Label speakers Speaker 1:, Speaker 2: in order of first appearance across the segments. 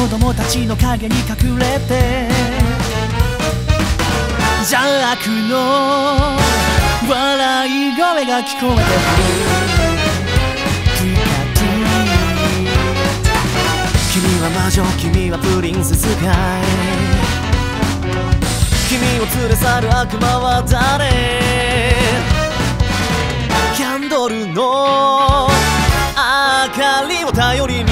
Speaker 1: 子供たちの影に隠れて邪悪の笑い声が聞こえてくる。君は魔女、君はプリンセスかい。君を連れ去る悪魔は誰。キャンドルの明かりを頼りに行こ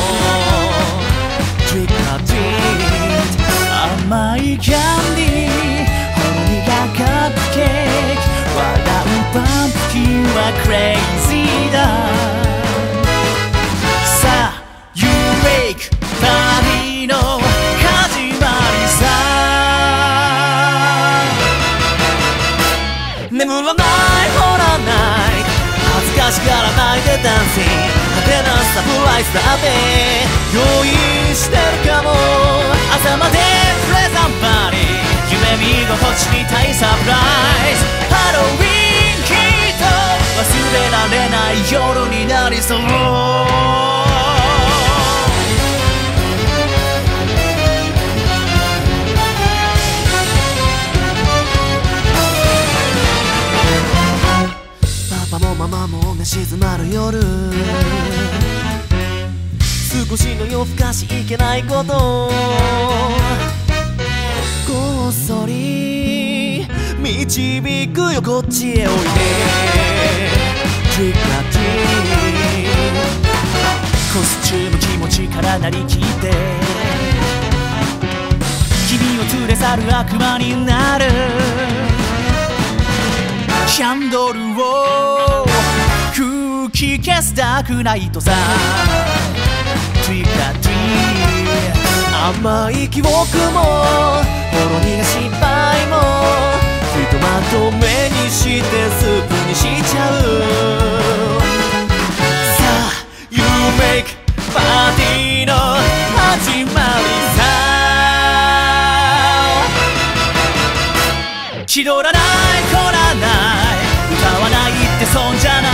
Speaker 1: う。 Trick or treat 甘いキャンディー、ほろ苦カップケーキ、笑うパンプキンはクレイジーだ。さあ UMake 旅の始まりさ。眠らないほらない恥ずかしがらないでダンシング、派手なサプライズだって用意してるかも。朝までプレゼンパーティー、夢見心地みたいサプライズ。ハロウィンきっと忘れられない夜になりそう。パパもママも寝静まる夜、少しの夜更かしいけないこと、こっそり導くよこっちへおいで。 Trick or treat コスチューム気持ちからなりきって君を連れ去る悪魔になる。キャンドルを吹き消すダークナイトさ。 Trick or treat 甘い記憶もほろ苦失敗もひとまとめにしてスープにしちゃう。さあ UMake パーティーの始まりさ。気取らないこらない歌わないって損じゃない。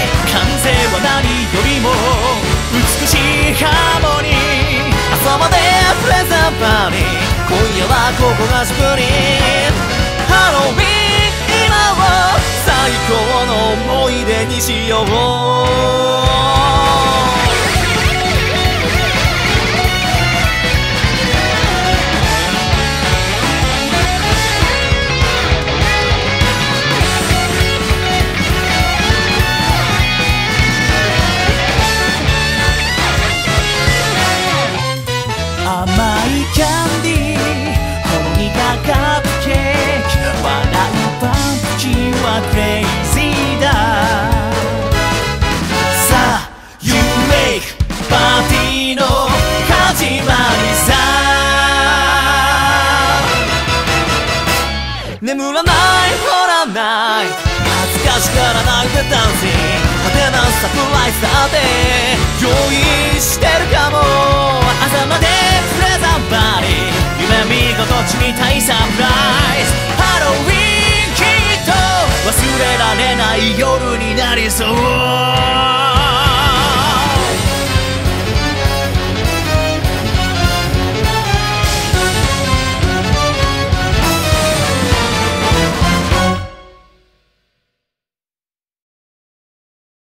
Speaker 1: 完成は何よりも美しいハーモニー。朝までプレゼンパーティー、今夜はここがスプリン。ハロウィン今を最高の思い出にしよう。甘いキャンディー、ほろ苦カップケーキ、笑うパンプキンはクレイジーだ。さあ UMake パーティーの始まりさ。眠らないほらない恥ずかしがらないでダンシング、派手なサプライズだって用意してるかも。朝までプレゼンパーティー、夢見心地みたいサプライズ。ハロウィンきっと忘れられない夜になりそう。